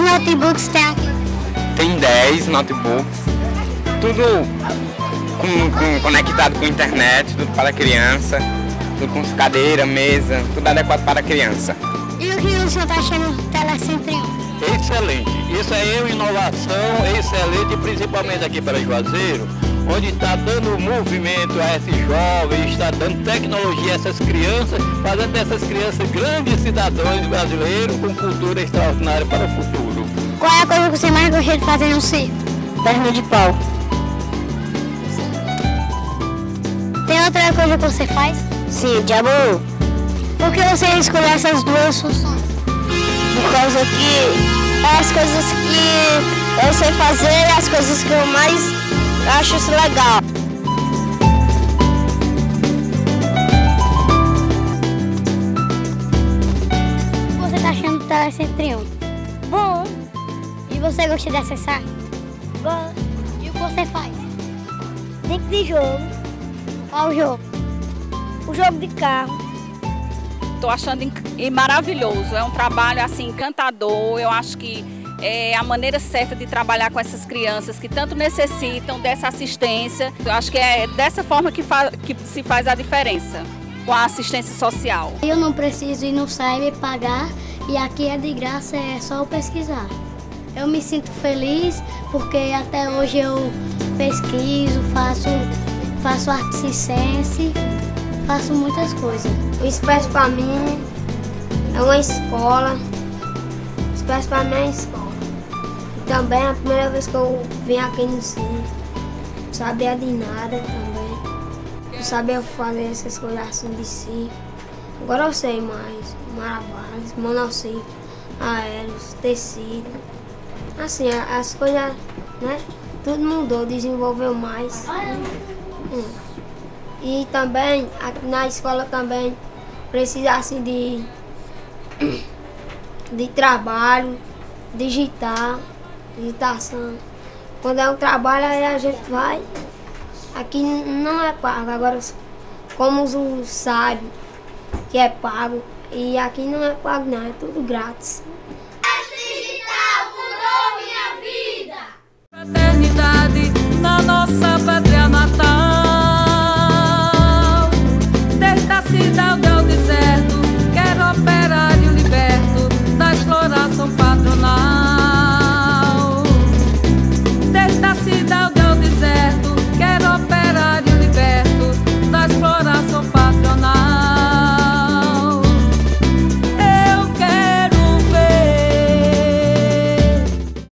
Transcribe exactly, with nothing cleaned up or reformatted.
notebooks tem aqui? Tem dez notebooks, tudo com, com, conectado com a internet, tudo para criança, tudo com cadeira, mesa, tudo adequado para a criança. E o que o senhor está achando do Telecentro um? Excelente, isso é uma inovação excelente, principalmente aqui para Juazeiro, onde está dando movimento a esses jovens, está dando tecnologia a essas crianças, fazendo dessas crianças grandes cidadãos brasileiros com cultura extraordinária para o futuro. Qual é a coisa que você mais gostaria de fazer no circo? Perna de pau. Tem outra coisa que você faz? Sim, diabo. Por que você escolheu essas duas funções? Por causa que é as coisas que eu sei fazer e as coisas que eu mais acho isso legal. O que você está achando do Telecentro um? Bom, E você gosta de acessar? bom. E o que você faz? Dentro de jogo, Qual o jogo? o jogo de carro. Estou achando inc- maravilhoso, é um trabalho assim encantador. Eu acho que é a maneira certa de trabalhar com essas crianças que tanto necessitam dessa assistência. Eu acho que é dessa forma que, fa que se faz a diferença, com a assistência social. Eu não preciso ir no site pagar e aqui é de graça, é só eu pesquisar. Eu me sinto feliz porque até hoje eu pesquiso, faço, faço arte circense, faço muitas coisas. O Expresso para mim é uma escola. O Expresso para mim é uma escola. E também é a primeira vez que eu vim aqui no circo. Não sabia de nada também. Não sabia fazer essas coisas assim de circo. Agora eu sei mais. Maravales, monociclo, aéreos, tecido. Assim, as coisas, né? Tudo mudou, desenvolveu mais. Hum. E também, aqui na escola também, precisa assim de, de trabalho, digitar, digitação. Quando é um trabalho, aí a gente vai. Aqui não é pago, agora como os S A I B, que é pago, e aqui não é pago não, é tudo grátis.